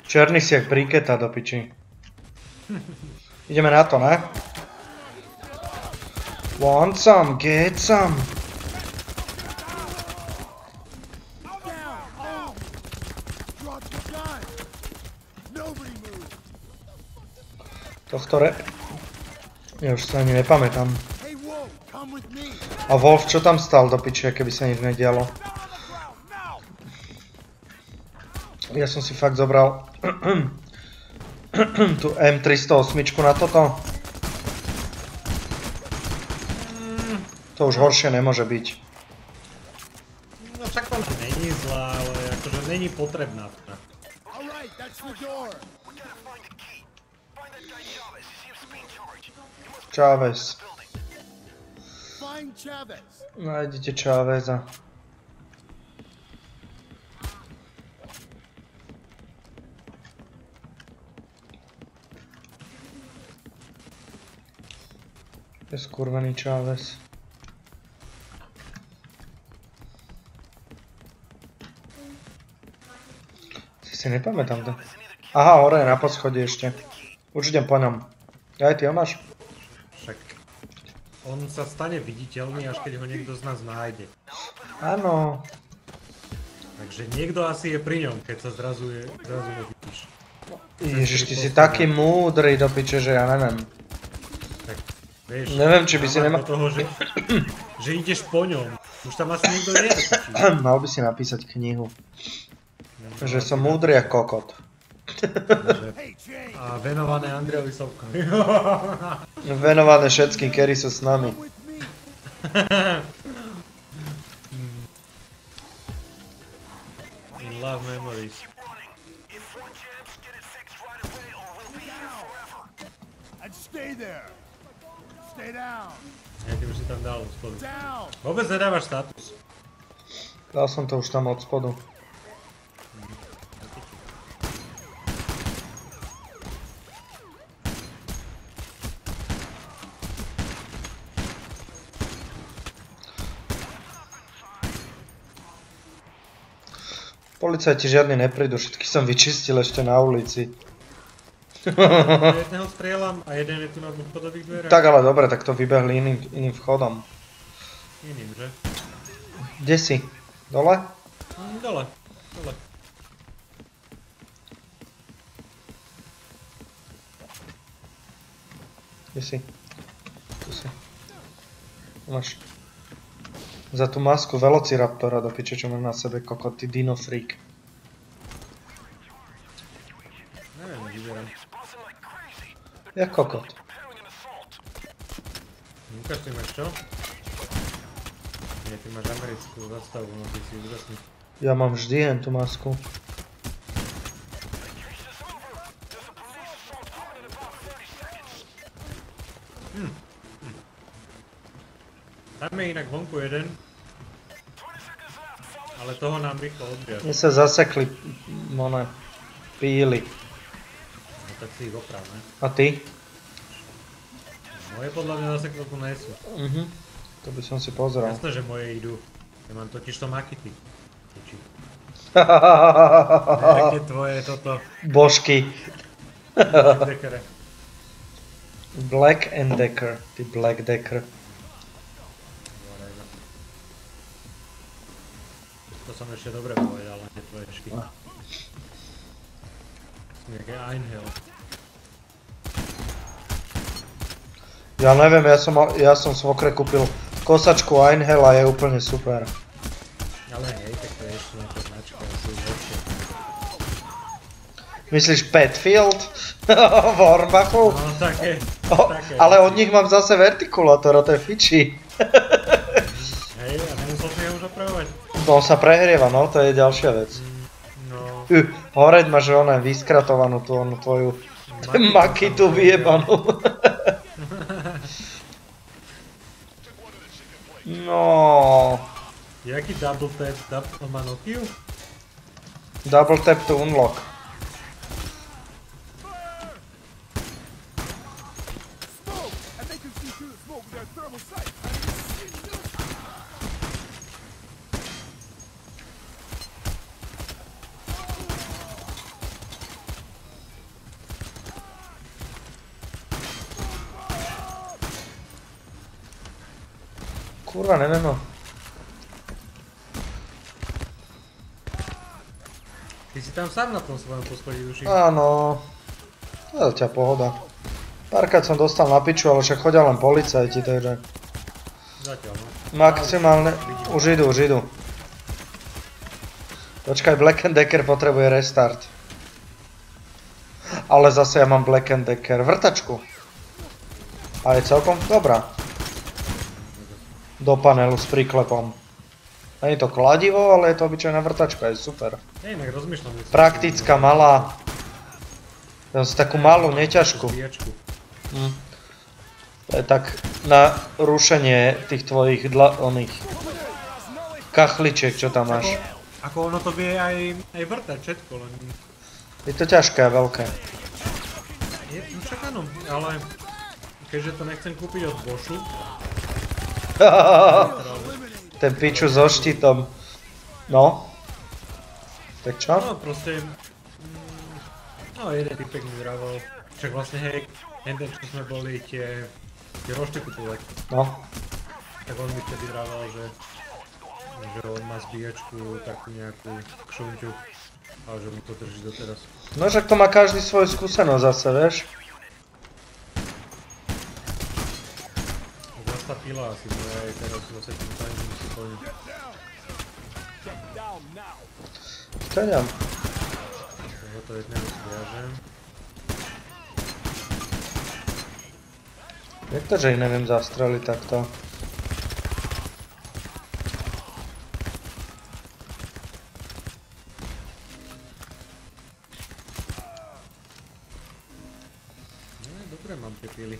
Černý si jak briketa do piči. Ideme na to, ne? Want some, get some. Tohto ja už sa ani nepamätám. A Wolf čo tam stal do piči, keby sa nič nedialo? Ja som si fakt zobral tú M308 na toto. To už horšie nemôže byť. No však tam není zlá, ale akože není potrebná. Chávez. Nájdete Cháveza. Je skurvený Chávez. Si nepamätám to. Aha, hore na poschodí ešte. Už idem po ňom. Aj ty ho máš? Však on sa stane viditeľný, až keď ho niekto z nás nájde. Áno. Takže niekto asi je pri ňom, keď sa zrazu ho vidíš. Ježiš, ty si taký múdry do piče, že ja neviem. Tak, vieš, neviem, či by si nemal... toho, že ideš po ňom. Už tam asi niekto nie je. Mal by si napísať knihu. Že som múdry ako kokot. A venované Andrejovi Sovkovi. Venované všetkým, ktorí sú s nami. In love memories. Ja ty už si tam dal od spodu. Vôbec nedávaš status. Dal som to už tam od spodu. Policajti žiadny neprídu, všetky som vyčistil ešte na ulici. Jedného strieľam a jeden je tu na podových dverách. Tak ale dobre, tak to vybehli iným vchodom. Iným, že? Kde si? Dole? Dole. Kde si? Tu si. Máš. Za tú masku Velociraptora do piče, čo máš na sebe, kokot, ty dino freak. Neviem, vyberám. Jak kokot. Lukáš, ty máš čo? Nie, ty máš americkú zastavu, no ty si úžasný. Ja mám vždy jen tú masku. Tam je inak vonku jeden. Ale toho nám rýchlo odbieha. Mne sa zasekli, píly. No tak si ich oprav, ne? A ty? Moje podľa mňa zaseknuté nie sú. To by som si pozrel. Jasné, že moje idú. Ja mám totiž to makity. Nejaké tvoje toto. Božky. Dekere. Black and Decker, ty Black Decker. To som ešte dobre povedal, ale nie tvoje šky. Som nejaké Einhell. Ja neviem, ja som svokre kúpil kosačku Einhell a je úplne super. Ale hej, tak to je ešte nejaká značka, asi už lepšie. Myslíš Petfield? V Hornbachu? No také. Ale od nich mám zase vertikulátor, to je fiči. Hej, a nemusel si ho už opravovať? No on sa prehrieva, no, to je ďalšia vec. No. Horeď máš ona vyskratovanú tú tvoju makitu vyjebanú. No. Jaký double tap? On má Nokiu? Double tap to unlock. Kurva, neviem no. Ty si tam sám na tom svojom poschodí duši. Áno. To je ťa pohoda. Párkrát som dostal na piču, ale však chodia len policajti, takže... Zatiaľ, no. Maximálne... Už idú. Počkaj, Black & Decker potrebuje restart. Ale zase ja mám Black & Decker. Vrtačku. A je celkom dobrá. Do panelu s príklepom. Nie je to kladivo, ale je to obyčajná vrtačka, je super. Ja inak rozmýšľam. Praktická, malá. Dám si takú malú, neťažkú. To je tak na rušenie tých tvojich oných kachličiek, čo tam máš. Ako ono to vie aj vrtať všetko, len... Je to ťažké a veľké. No však áno, ale keďže to nechcem kúpiť od Boschu... Ten piču so štítom. No. Tak čo? No proste... No jeden typek mi vravel, však vlastne hej, ten čo sme boli tie rošty kupovať. No. Tak on mi vtedy vravel, že on má zbíjačku takú nejakú kšunťu, ale že mu to drží doteraz. No však to má každý svoju skúsenosť zase, vieš? Zas tá pila asi, bo ja aj teraz zase tým tajným si plním. Čaňam. To jedného si viažem. Jak to, že ich neviem zastreliť takto? No dobre, mám tie pily.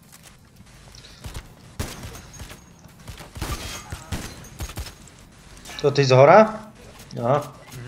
To ty zhora? No.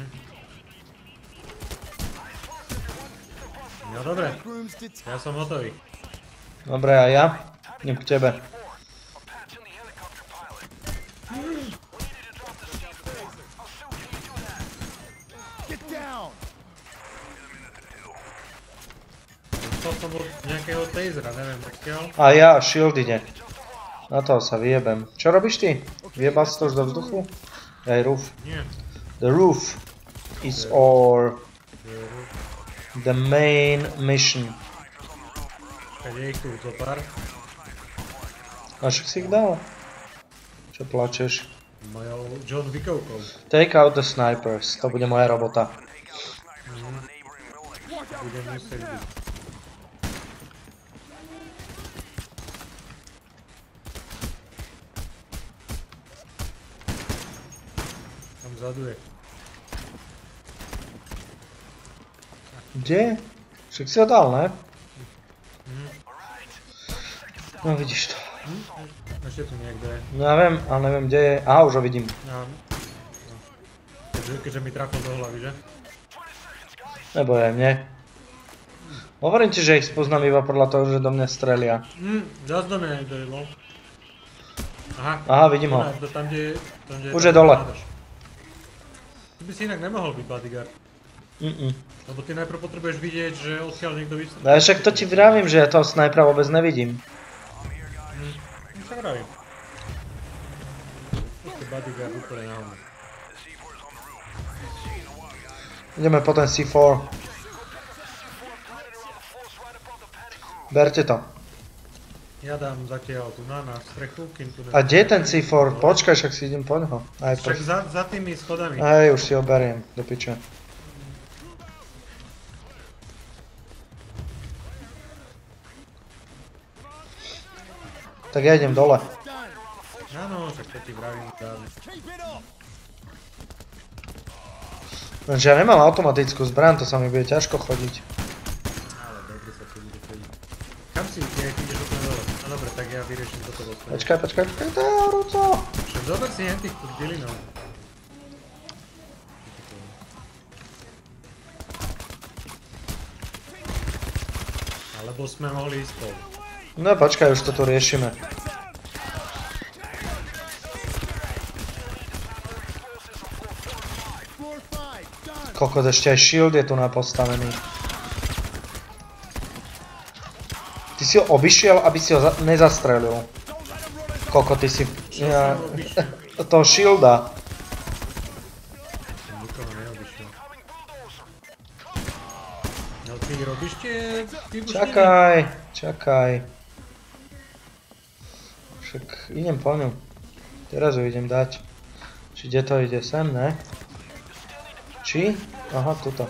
No dobre, ja som hotový. Dobre, a ja? Idem k tebe. Dostal som od nejakého tasera, neviem odkiaľ. A ja, shield ide. Na toho sa vyjebem. Čo robíš ty? Vyjebal si to už do vzduchu? Aj roof. Nie. The roof is our... the main mission. Keď je ich tu zo pár. A však si ich dal? Čo plačeš? Mojou John Wickovkou. Take out the snipers. To bude moja robota. Budem musieť byť. Tam vzadu je. Kde? Však si ho dal, ne? No vidíš to. Ešte tu niekde je. No ja viem, ale neviem kde je. Aha, už ho vidím. No. Keďže mi trafil do hlavy, že? Nebojem, nie? Hovorím ti, že ich spoznám iba podľa toho, že do mňa strelia. Zas do mňa niekto je, bol. Aha. Aha, vidím ho. Tam, kde už je dole. Ty by si inak nemohol byť bodyguard. Lebo ty najprv potrebuješ vidieť, že odkiaľ niekto vystúpi. No však to ti vravím, že ja toho snajpera vôbec nevidím. No sa vravím. Proste bodyguard úplne na hovno. Ideme po ten C4. Berte to. Ja dám zatiaľ tu na strechu, kým tu... A kde je ten C4? Počkaj, však si idem po neho. Však za tými schodami. Aj, už si ho beriem, do piče. Tak ja idem dole. Áno, však to ti vravím dávne. Lenže ja nemám automatickú zbraň, to sa mi bude ťažko chodiť. Ale dobre sa to bude chodiť. Kam si ideš úplne dole? No dobre, tak ja vyrieším toto vo svojom. Počkaj, to je horúco. Však zober si hen tých dilinov. Alebo sme mohli ísť spolu. No počkaj, už to tu riešime. Kokos, ešte aj shield je tu napostavený. Ty si ho obišiel, aby si ho nezastrelil. Koko, ty si... Ja, som obišiel? toho shielda. Som nikoho neobišiel. No ty robíš tie výbušniny? Čakaj. Však idem po ňu. Teraz ju idem dať. Či kde to ide sem, ne? Či? Aha, tuto.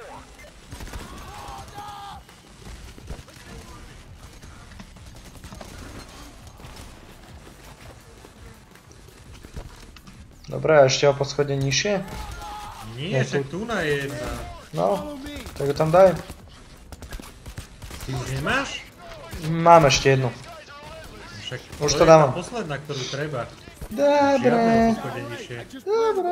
Dobre, a ešte o poschodie nižšie? Nie, však tu na je jedna. No, tak ju tam daj. Ty už nemáš? Mám ešte jednu. Však Už to to je dávam. tá posledná, ktorú treba. Dobre. Žiadne na poschodie nižšie. Dobre.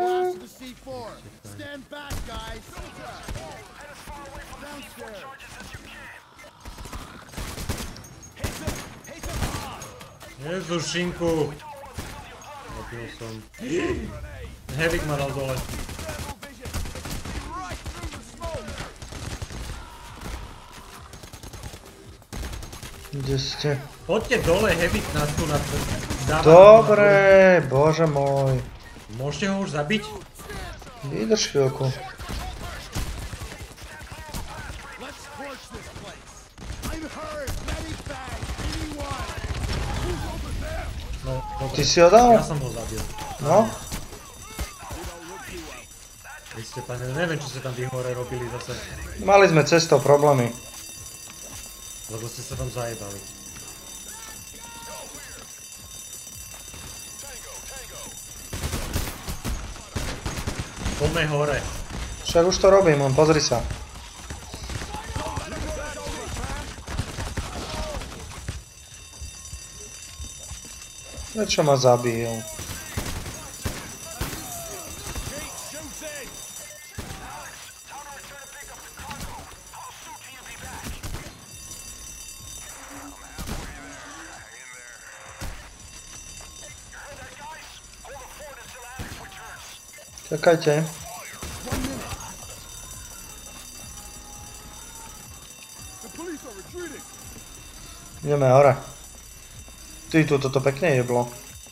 Jezu, šinku. Opil som. Heavik ma dal dole. Kde ste? Poďte dole, Heavik nás tu na... Dobre, bože môj. Môžete ho už zabiť? Vydrž chvíľku. No, dobre. Ty si ho dal? Ja som ho zabil. No. Vy ste, pane, neviem, čo ste tam vy hore robili zase. Mali sme cestou problémy. Lebo ste sa tam zajebali. Poďme hore. Však už to robím, on pozri sa. Prečo ma zabil? Čakajte. Ideme hore. Ty, tu toto pekne jeblo.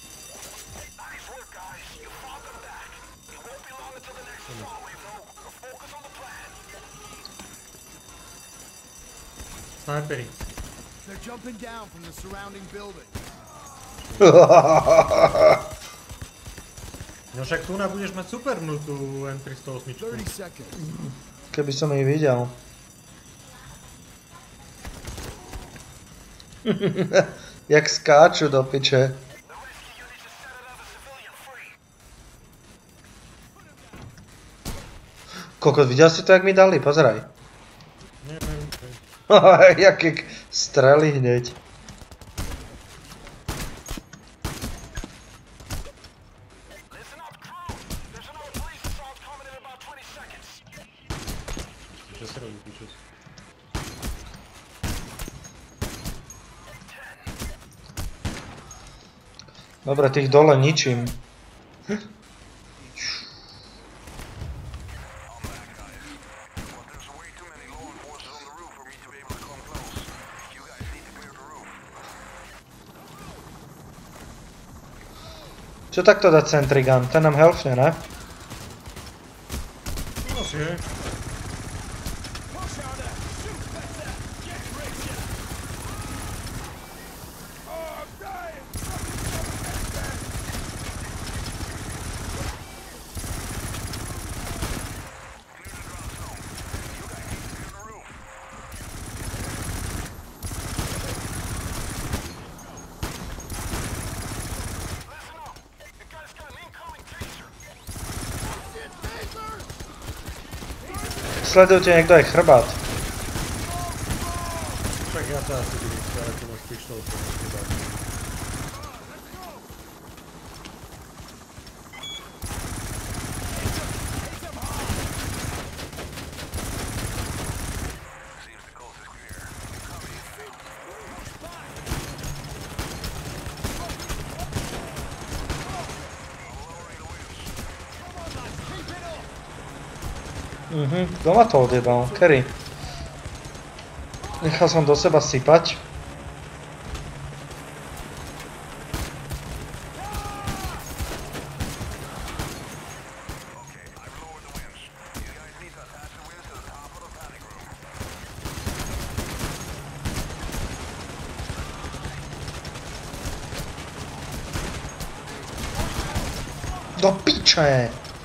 Snajperi. They're jumping down from the surrounding building. No však tu budeš mať supernú tú M308. 30 seconds. Keby som ich videl. Jak skáču do piče. Kokot, videl si to, jak mi dali? Pozeraj. Neviem. Jaké strely hneď. Čo sa robí, pičus? Dobre, tých dole ničím. Čo takto dať Centrigun? Ten nám helfne, ne? Asi je. Sledujte niekto aj chrbát. Tak ja sa asi budem starať, čo máš pištol. Kto ma to odjebal? Kerry. Nechal som do seba sypať. Do piče!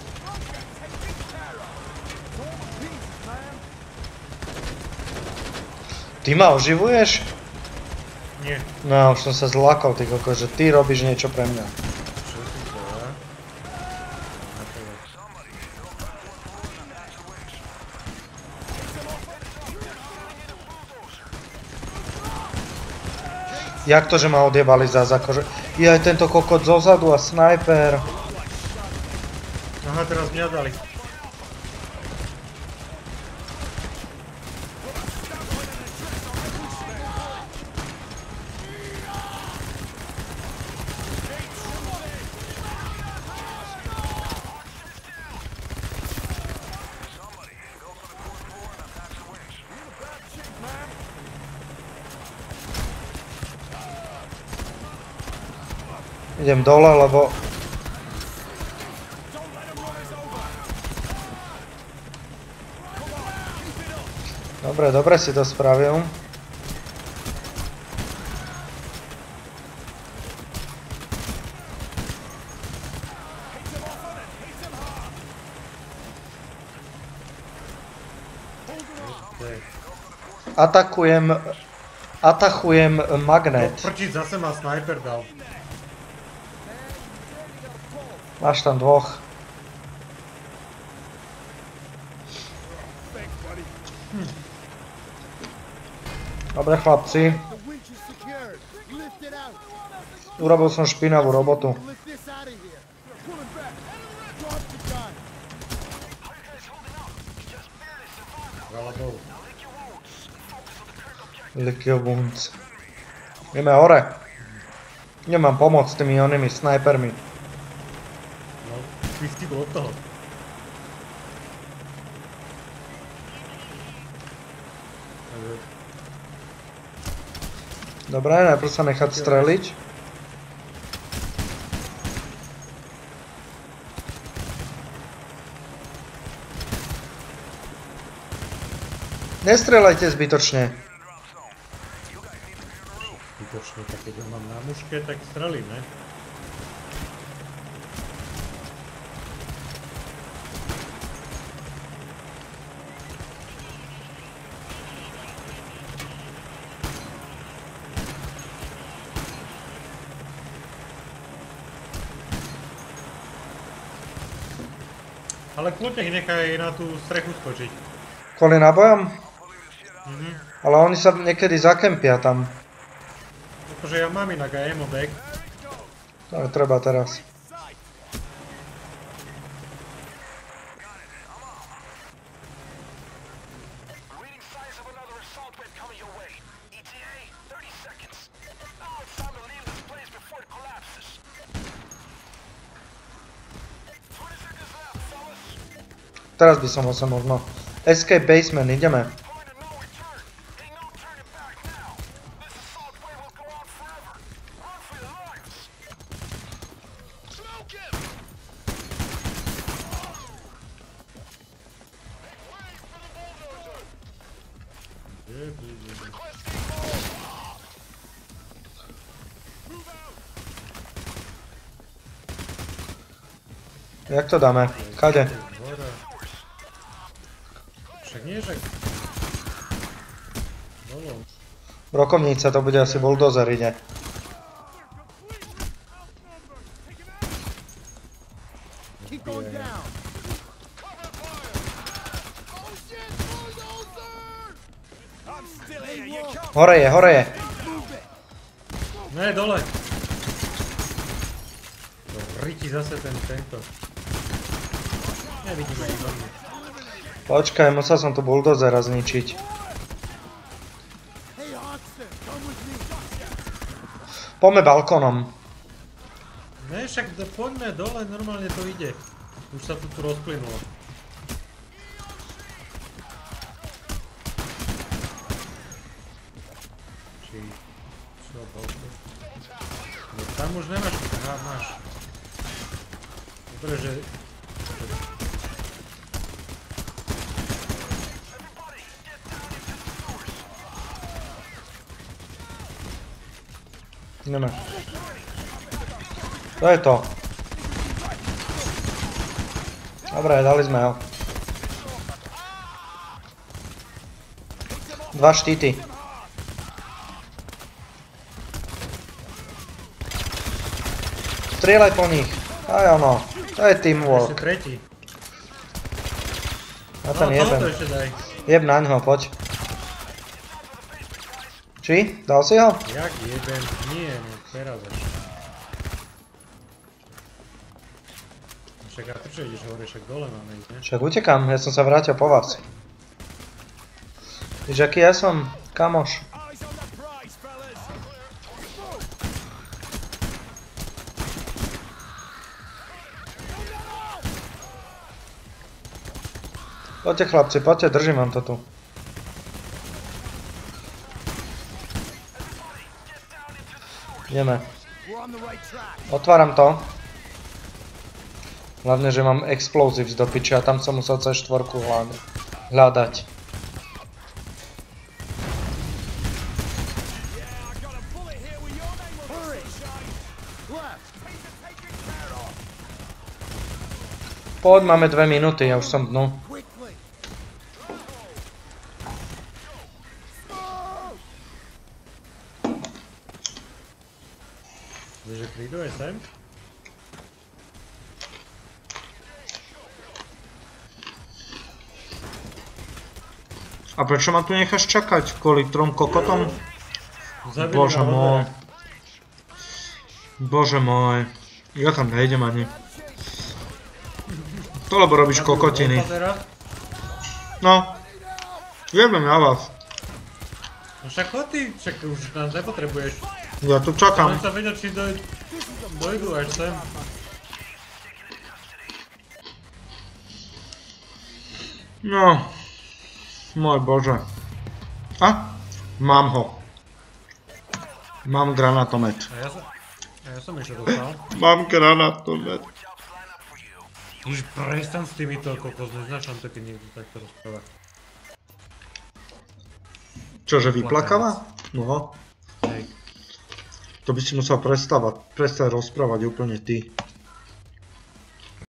Ty ma oživuješ? Nie. No, už som sa zlakol, ty kokos, že ty robíš niečo pre mňa. Čo si to dá? Na to je. Jak to, že ma odjebali zás, akože... Je aj tento kokot zozadu a snajper. Aha, teraz mňa dali. Idem dole, lebo... Dobre, dobre si to spravil. Atakujem magnet. Prčiť, zase ma sniper dal. Máš tam dvoch. Dobre chlapci, The winch is secured. Lift it out. urobil som špinavú robotu. Lift this out of here. Pulling back. Drop the gun. Veľa Bohu. Lick your wounds. Ideme hore. Nemám pomoc s tými onými snajpermi. No, ty si bol od toho. Dobre, najprv sa nechať streliť. Nestrelajte zbytočne. Zbytočne, tak keď ho mám na muške, tak strelím, ne? Ale kľudne ich nechaj na tú strechu skočiť. Kvôli nábojom? Ale oni sa niekedy zakempia tam. Akože ja mám inak aj ammo bag. To je treba teraz. Teraz by som ho sa možno... Escape basement, ideme. Jak to dáme? Kade? Však nie, že... Dolo. Brokovnica, to bude asi bulldozer, ide. Keep going down. Oh shit, bulldozer! I'm still here. You can't Hore je, hore je. move it. Ne, dole! To riti zase tento. Nevidím ani do mňa. Počkaj, musel som tu bulldozera zničiť. Hey, Hodgson, come with me. Poďme balkónom. Ne, však poďme dole, normálne to ide. Už sa tu rozplynulo. Či... Čo, balkón? No tam už nemáš, aha, máš. Dobre, že... Ideme. To je to. Dobre, dali sme ho. 2 štíty. Strieľaj po nich. Aj ono. To je Ešte teamwork. tretí. A ten No, jebem. to ešte daj. Jeb naňho, poď. Či? Dal si ho? Jak jebem? Nie, no teraz až. Však a prečo ideš hore, však dole máme ísť, ne? Však utekám, ja som sa vrátil po vás. Víš, aký ja som? Kamoš. Eyes on the prize, fellas. Poďte chlapci, poďte, držím vám to tu. Ideme. We're on the right track. Otváram to. Hlavne, že mám explosives do piče a tam som musel C4 hľadať. Yeah, I got a bullet here with your name on it. Hurry. Left. Poď, máme 2 minúty, ja už som dnu. Quickly. Vieš, že prídu aj sem? A prečo ma tu necháš čakať? Kvôli 3 kokotom? Zabili Bože ma môj. odľa. Bože môj. Ja tam nejdem ani. To lebo robíš kokotiny. No. Jebem na vás. No však chod ty, však už nás nepotrebuješ. Ja tu čakám. Len sa vedieť, či dojdu až sem. No. Môj bože. A? Mám ho. Mám granátomet. A ja som ešte dostal. Mám granátomet. Už prestan s týmito kokos, neznášam to, keď niekto takto rozpráva. Čože vyplakáva? No. Hej. To by si musel prestať rozprávať úplne ty.